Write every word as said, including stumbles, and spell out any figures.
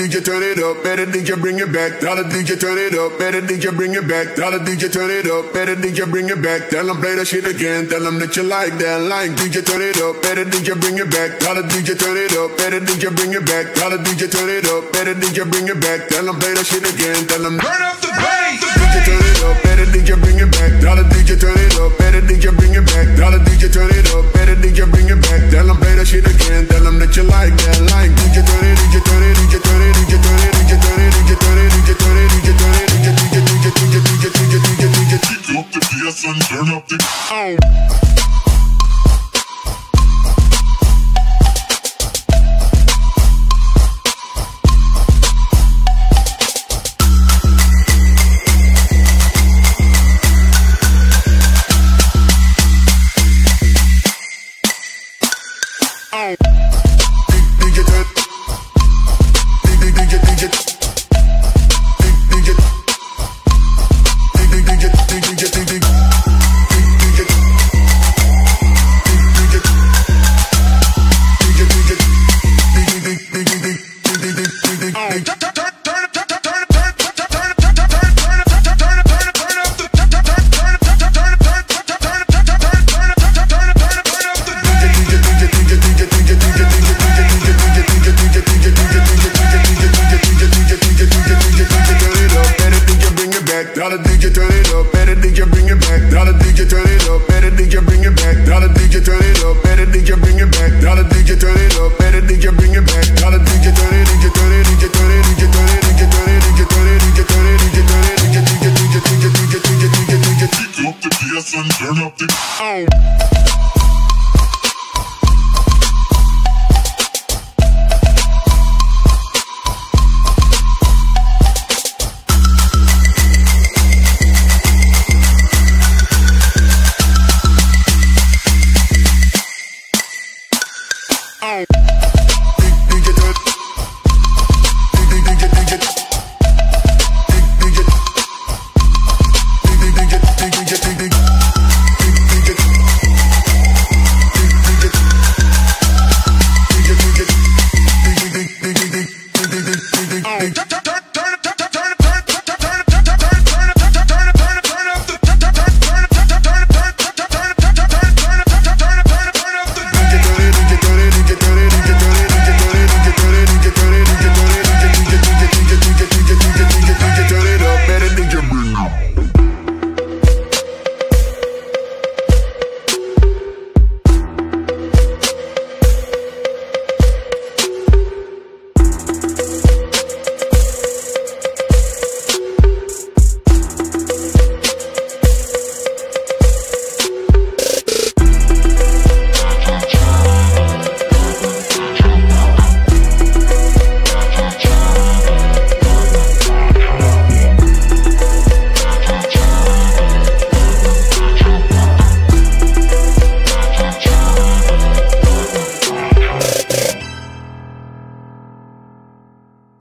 D J turn it up, better D J bring it back. Tell the D J turn it up, better D J bring it back. Tell the D J turn it up, better D J bring it back. Tell them play that shit again, tell them that you like that line. D J turn it up, better D J bring it back. Tell the D J turn it up, better D J bring it back. Tell the D J turn it up, better D J bring it back. Tell them play that shit again, tell them turn up the bass. D J turn it up, better D J bring it back. Tell the D J turn it up, better D J bring it back. Tell the D J turn it up, better D J bring it back. Tell them play that shit again, tell them that you like that line. D J turn it, D J turn it, D J turn it